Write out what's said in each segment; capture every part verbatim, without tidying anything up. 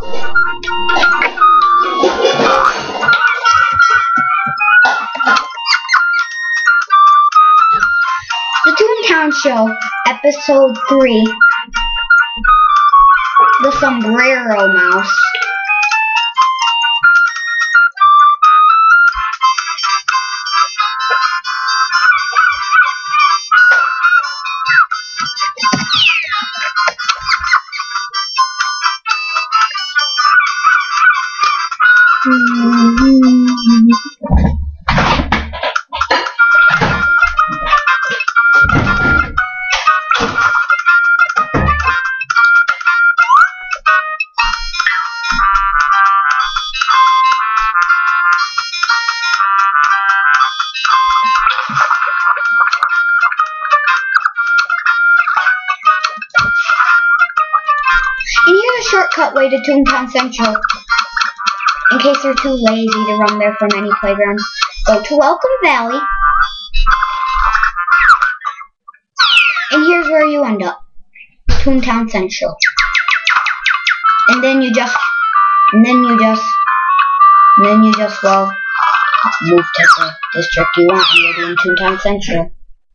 The Toontown Show, Episode three. The Sombrero Mouse. And here's a shortcut way to Toontown Central. In case you're too lazy to run there from any playground, go to Welcome Valley. And here's where you end up. Toontown Central. And then you just, and then you just, and then you just, well, move to the district you want and you'll be in Toontown Central.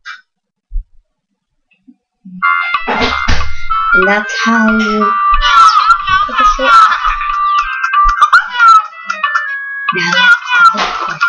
And that's how you take a shortcut. Now let's have a quick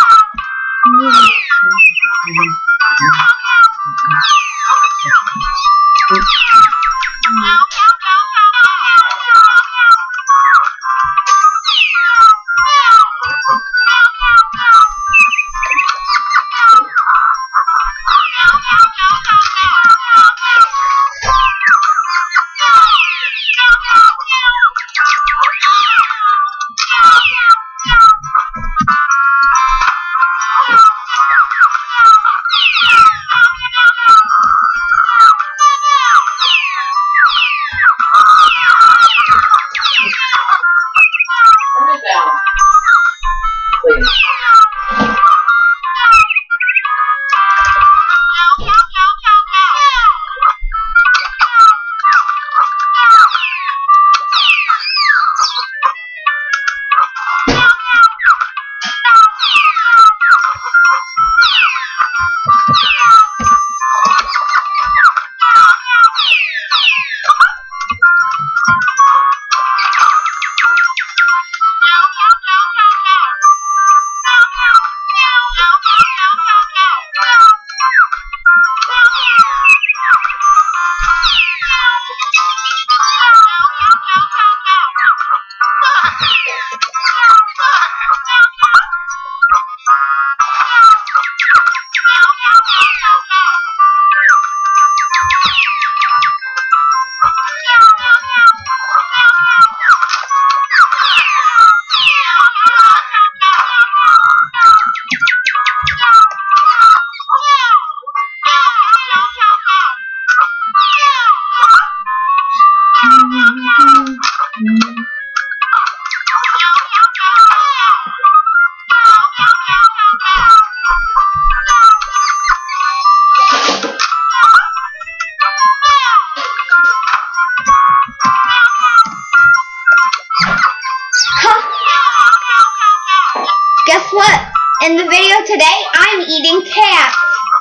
Guess what? In the video today, I'm eating cats.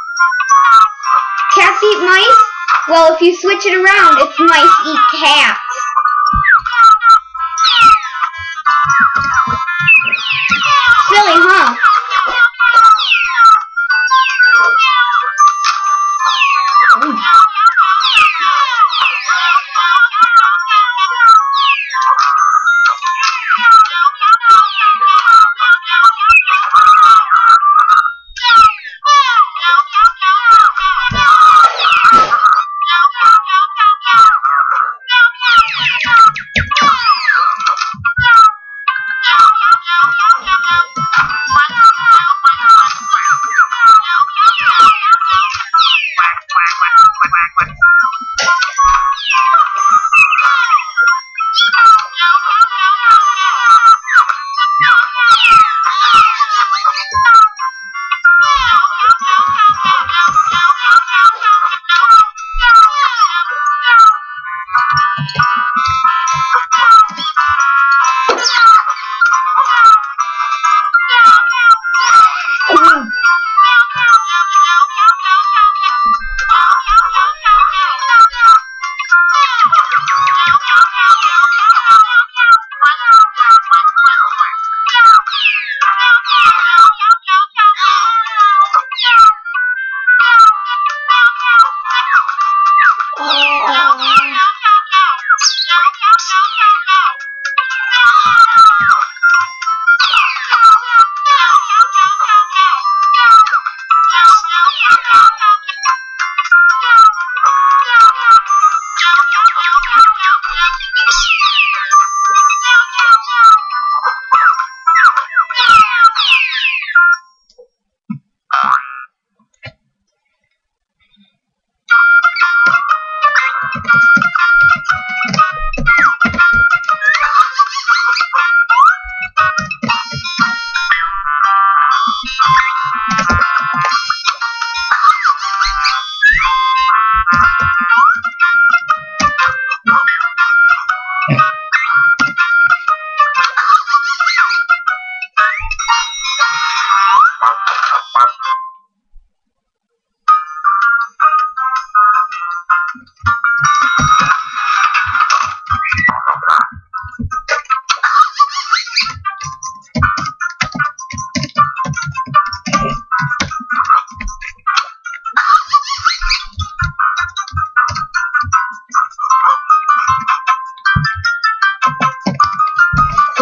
Cats eat mice? Well, if you switch it around, it's mice eat cats. Silly, huh?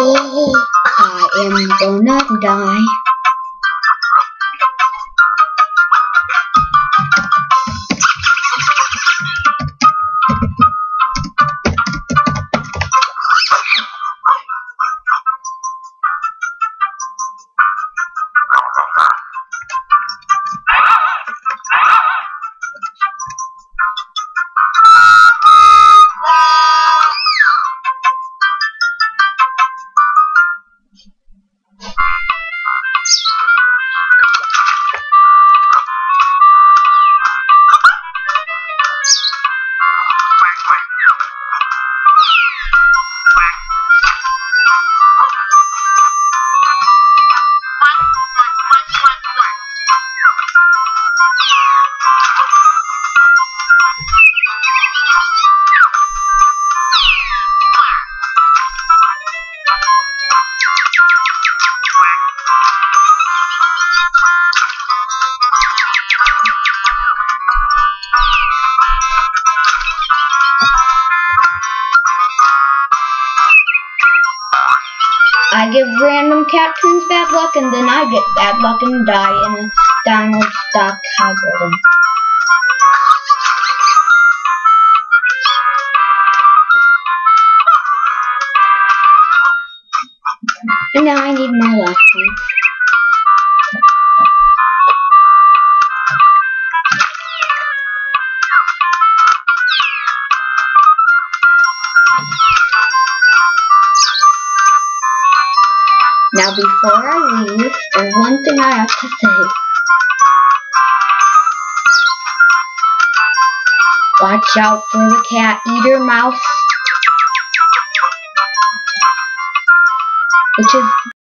Oh, I am gonna die. I give random cartoons bad luck, and then I get bad luck and die in a downward stock algorithm. And now I need more life points. Now before I leave, there's one thing I have to say. Watch out for the cat eater mouse, which is